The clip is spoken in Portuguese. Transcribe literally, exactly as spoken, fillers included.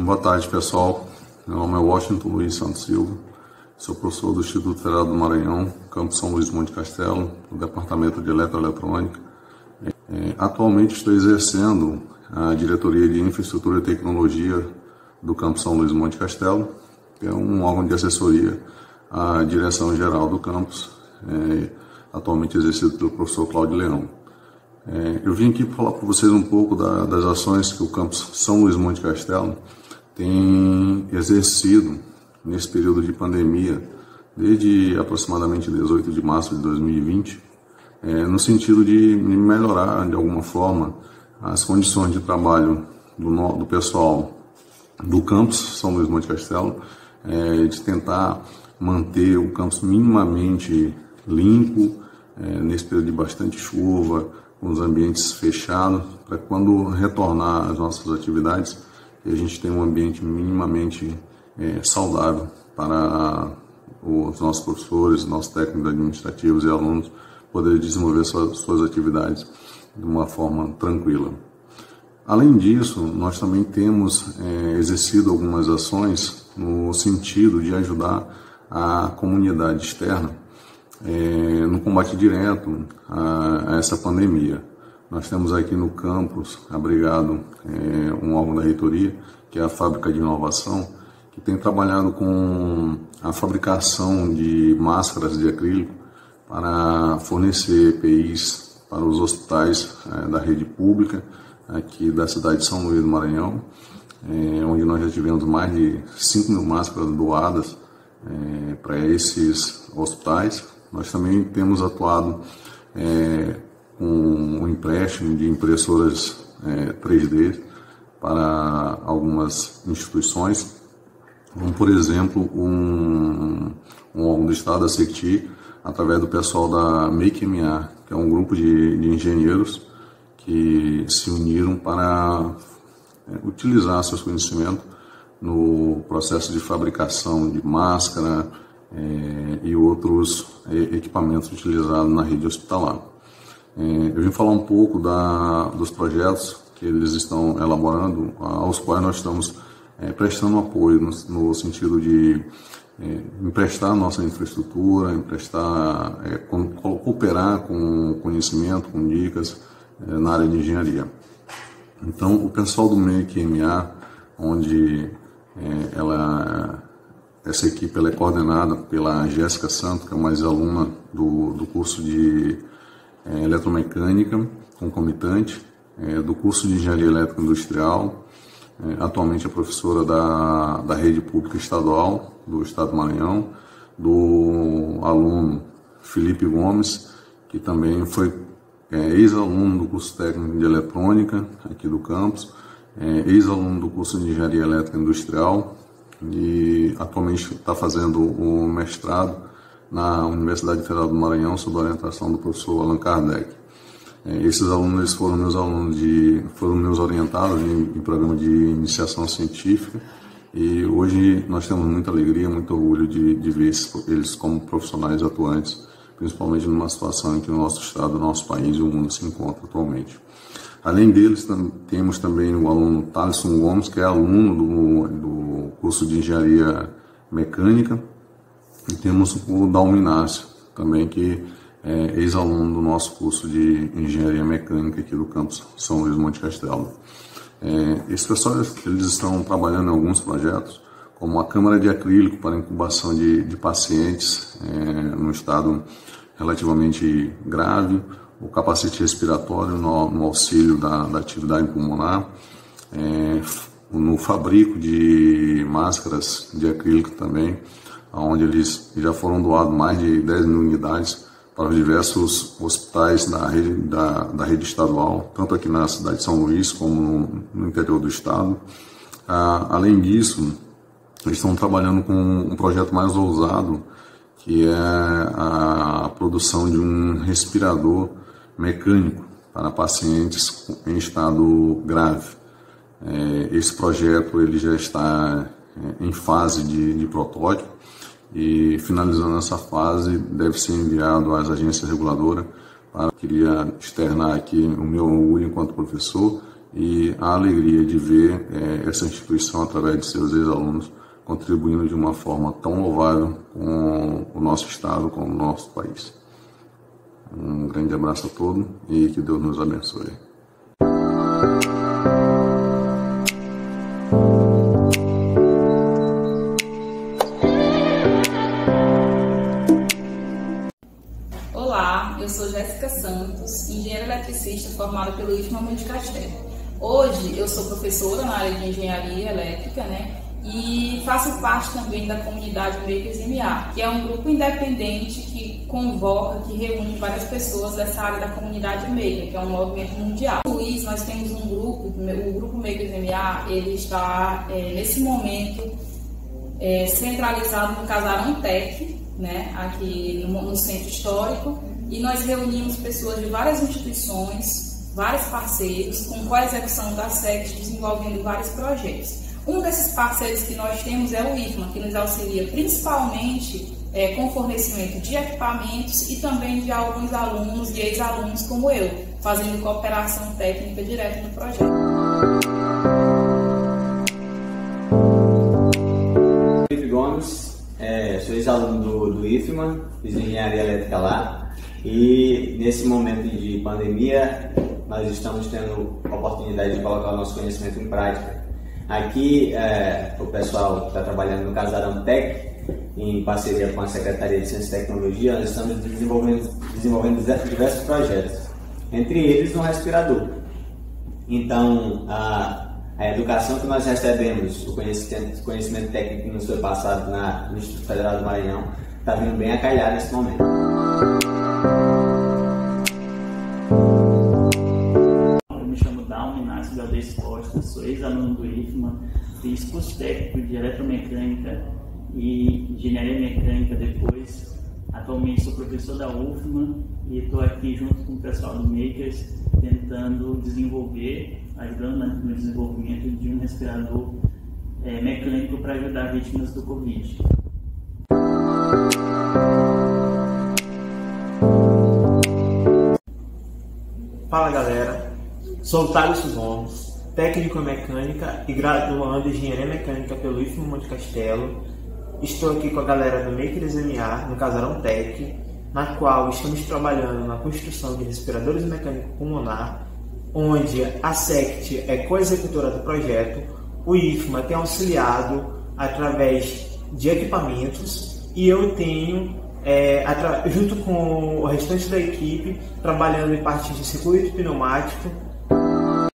Boa tarde, pessoal. Meu nome é Washington Luiz Santos Silva, sou professor do Instituto Federal do Maranhão, campus São Luís Monte Castelo, do Departamento de Eletroeletrônica. É, atualmente estou exercendo a diretoria de Infraestrutura e Tecnologia do campus São Luís Monte Castelo, que é um órgão de assessoria à direção geral do campus, é, atualmente exercido pelo professor Cláudio Leão. É, eu vim aqui para falar para vocês um pouco da, das ações que o campus São Luís Monte Castelo tem exercido nesse período de pandemia, desde aproximadamente dezoito de março de dois mil e vinte, é, no sentido de melhorar, de alguma forma, as condições de trabalho do, do pessoal do campus São Luís Monte Castelo, é, de tentar manter o campus minimamente limpo, é, nesse período de bastante chuva, com os ambientes fechados, para quando retornar às nossas atividades, a gente tem um ambiente minimamente é, saudável para os nossos professores, nossos técnicos administrativos e alunos poderem desenvolver suas, suas atividades de uma forma tranquila. Além disso, nós também temos é, exercido algumas ações no sentido de ajudar a comunidade externa é, no combate direto a, a essa pandemia. Nós temos aqui no campus abrigado é, um órgão da reitoria, que é a Fábrica de Inovação, que tem trabalhado com a fabricação de máscaras de acrílico para fornecer E P Is para os hospitais é, da rede pública aqui da cidade de São Luís do Maranhão, é, onde nós já tivemos mais de cinco mil máscaras doadas é, para esses hospitais. Nós também temos atuado é, com o empréstimo de impressoras é, três D para algumas instituições, como por exemplo um, um órgão do estado, a SECTI, através do pessoal da Make M A, que é um grupo de, de engenheiros que se uniram para é, utilizar seus conhecimentos no processo de fabricação de máscara é, e outros é, equipamentos utilizados na rede hospitalar. Eu vim falar um pouco da, dos projetos que eles estão elaborando, aos quais nós estamos é, prestando apoio no, no sentido de é, emprestar nossa infraestrutura, emprestar, é, com, cooperar com conhecimento, com dicas é, na área de engenharia. Então, o pessoal do Make M A, onde é, ela, essa equipe ela é coordenada pela Jéssica Santos, que é uma ex-aluna do, do curso de É, eletromecânica concomitante, é, do curso de engenharia elétrica industrial, é, atualmente é professora da, da rede pública estadual do estado do Maranhão, do aluno Felipe Gomes, que também foi é, ex-aluno do curso técnico de eletrônica aqui do campus, é, ex-aluno do curso de engenharia elétrica industrial e atualmente está fazendo o mestrado na Universidade Federal do Maranhão, sob a orientação do professor Allan Kardec. É, esses alunos eles foram meus alunos de, foram meus orientados em, em programa de iniciação científica, e hoje nós temos muita alegria, muito orgulho de, de ver eles como profissionais atuantes, principalmente numa situação em que o nosso estado, o nosso país e o mundo se encontram atualmente. Além deles, tam, temos também o aluno Thaleson Gomes, que é aluno do, do curso de engenharia mecânica. E temos o Dalmo Inácio, também, que é ex-aluno do nosso curso de Engenharia Mecânica aqui do campus São Luís Monte Castelo. É, esses pessoas eles estão trabalhando em alguns projetos, como a câmara de acrílico para incubação de, de pacientes é, no estado relativamente grave, o capacete respiratório no, no auxílio da, da atividade pulmonar, é, no fabrico de máscaras de acrílico também, onde eles já foram doados mais de dez mil unidades para os diversos hospitais da rede, da, da rede estadual, tanto aqui na cidade de São Luís como no, no interior do estado. Ah, além disso, eles estão trabalhando com um projeto mais ousado, que é a produção de um respirador mecânico para pacientes em estado grave. É, esse projeto ele já está é, em fase de, de protótipo, e finalizando essa fase deve ser enviado às agências reguladoras. Eu queria externar aqui o meu orgulho enquanto professor e a alegria de ver é, essa instituição, através de seus ex-alunos, contribuindo de uma forma tão louvável com o nosso Estado, com o nosso país. Um grande abraço a todos e que Deus nos abençoe. Olá, eu sou Jéssica Santos, engenheira eletricista formada pelo I F M A Monte Castelo. Hoje eu sou professora na área de engenharia elétrica, né? E faço parte também da comunidade Makers M A, que é um grupo independente que convoca, que reúne várias pessoas dessa área da comunidade Maker, que é um movimento mundial. No Luiz, nós temos um grupo, o grupo Makers M A, ele está é, nesse momento é, centralizado no Casarão Tech, né, aqui no, no centro histórico, e nós reunimos pessoas de várias instituições, vários parceiros, com co-execução da S E C, desenvolvendo vários projetos. Um desses parceiros que nós temos é o I F M A, que nos auxilia principalmente é, com fornecimento de equipamentos e também de alguns alunos e ex-alunos como eu, fazendo cooperação técnica direto no projeto. Felipe Gomes, é, sou ex-aluno do, do I F M A, fiz engenharia elétrica lá, e nesse momento de pandemia nós estamos tendo a oportunidade de colocar o nosso conhecimento em prática. Aqui, é, o pessoal que está trabalhando no Casarão Tech, em parceria com a Secretaria de Ciência e Tecnologia, nós estamos desenvolvendo, desenvolvendo diversos projetos, entre eles um respirador. Então, a, a educação que nós recebemos, o conhecimento, conhecimento técnico que nos foi passado na, no Instituto Federal do Maranhão, está vindo bem a calhar nesse momento. Sou ex-aluno do I F M A, fiz curso técnico de eletromecânica e engenharia mecânica depois. Atualmente sou professor da U F M A e estou aqui junto com o pessoal do Makers tentando desenvolver, ajudando no desenvolvimento de um respirador é, mecânico para ajudar vítimas do Covid. Fala galera, sou o Thales Gomes, técnico em mecânica e graduando em engenharia mecânica pelo I F M A Monte Castelo. Estou aqui com a galera do Makers M A no Casarão Tech, na qual estamos trabalhando na construção de respiradores mecânicos pulmonar, onde a S E C T é co-executora do projeto, o I F M A tem auxiliado através de equipamentos e eu tenho, é, junto com o restante da equipe, trabalhando em parte de circuito pneumático